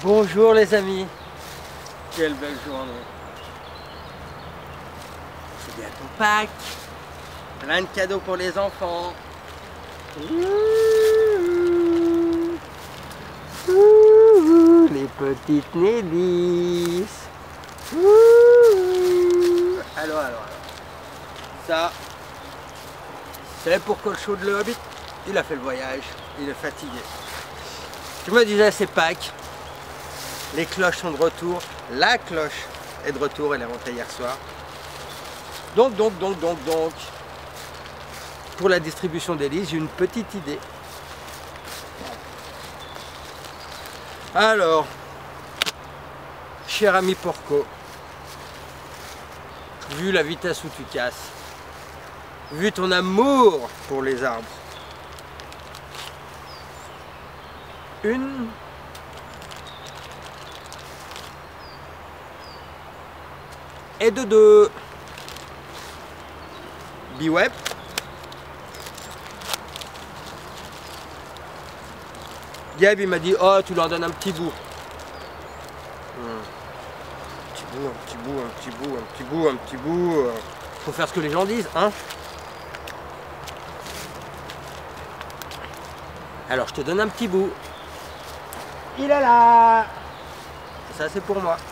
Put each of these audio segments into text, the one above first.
Bonjour les amis. Quelle belle journée. C'est bientôt Pâques. Plein de cadeaux pour les enfants. Les petites Nélis. Alors. Ça, c'est pour Colcho de le Hobbit. Il a fait le voyage. Il est fatigué. Je me disais, c'est Pâques. Les cloches sont de retour. La cloche est de retour. Elle est rentrée hier soir. Donc. Pour la distribution des listes, j'ai une petite idée. Alors, cher ami Porco, vu la vitesse où tu casses, vu ton amour pour les arbres, une et de deux. Biweb. Gab il m'a dit oh tu leur donnes un petit bout. Un petit bout. Faut faire ce que les gens disent, hein. Alors je te donne un petit bout. Il est là. Ça c'est pour moi.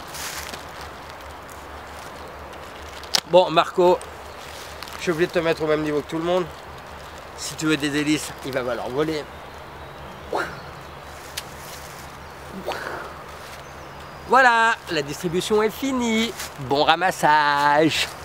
Bon Marco, je suis obligé de te mettre au même niveau que tout le monde. Si tu veux des délices, il va falloir voler. Voilà, la distribution est finie. Bon ramassage.